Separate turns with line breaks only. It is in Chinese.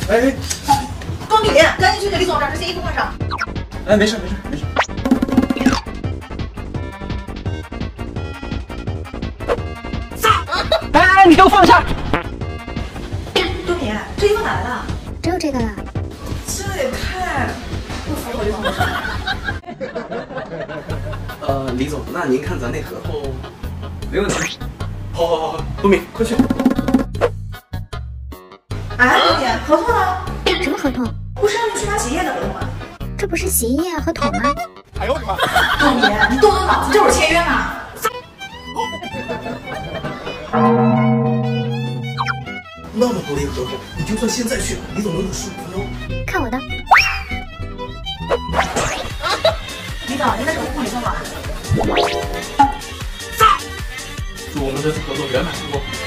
哎，
装逼，赶紧去给李总找这些衣服换上。
哎，没事。
哎，你给我放下！
多米，这衣服哪来的？
只有这个了。
这也太不符合李总的。
李总，那您看咱那合同，没问题。好，多米，快去。
哎，多米，合同呢？
什么合同？
不是让你去拿洗衣液的合同吗？
这不是洗衣液和桶吗？
哎呦我的妈！
多米，你动动脑子，这会儿签约呢。
那么多一合同，你就算现在去了，李总能等15分钟。
看我的！
李总，您的手护理做好了。
祝我们这次合作圆满成功。